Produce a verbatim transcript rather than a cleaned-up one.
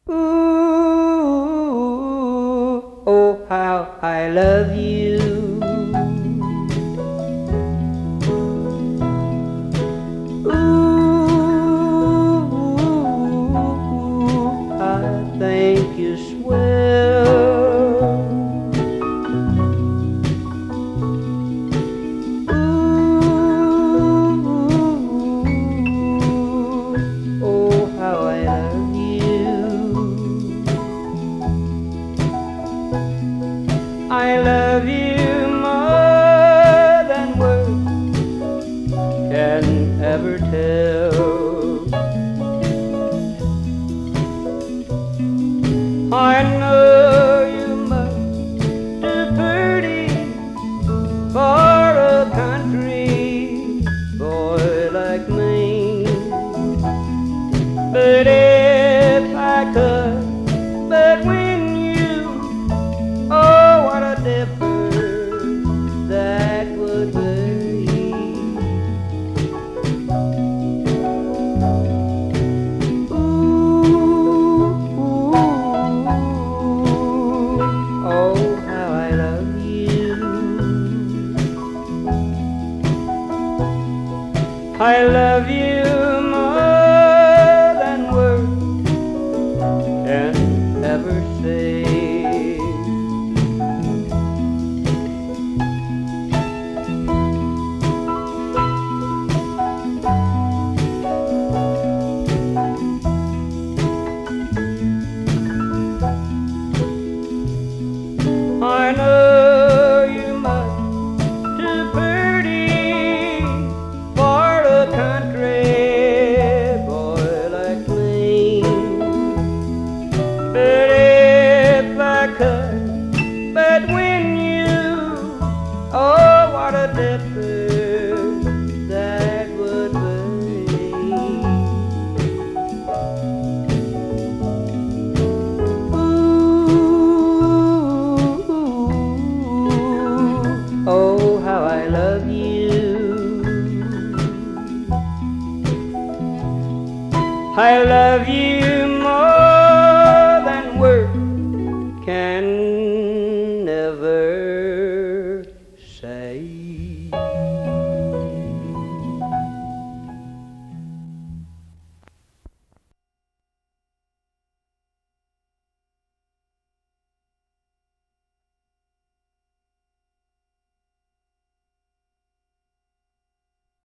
Ooh, oh how I love you. Ooh, I think you're swell. Ooh, oh how I love you. I love you more than words can ever tell. I know you must do pretty for a country boy like me, but if I could but win you, oh, what a difference that would be. Ooh, oh, how I love you. I love you more than words can ever say. I know you must do pretty for a country boy like me, but if I could but win you, oh, what a difference that would be. Oh, how I love you. I love you